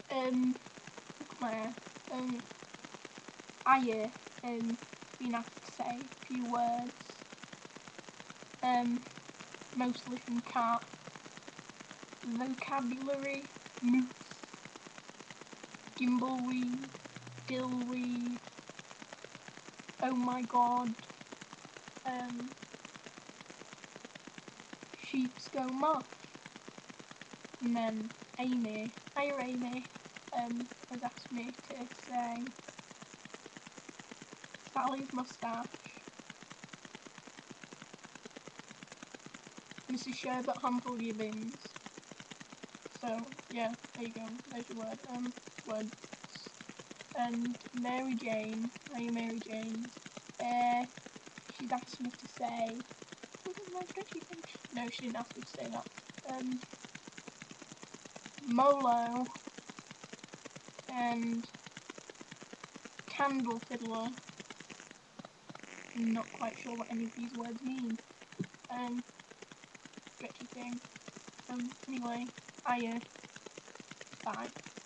Look at my hair. Iyah, been asked to say a few words. Mostly from cat. Vocabulary, moose, gimbleweed, dillweed, oh my god, sheeps go muff. And then Amy, hiya Amy, has asked me to say Sally's moustache. Mrs. Sherbet humble your bins. So yeah, there you go. There's your word. Words. And Maryjayne, hiya Maryjayne. She's asked me to say. No, she didn't ask me to say that. Molo and Candle Fiddler. I'm not quite sure what any of these words mean. Stretchy thing. Anyway, Iyah. Bye.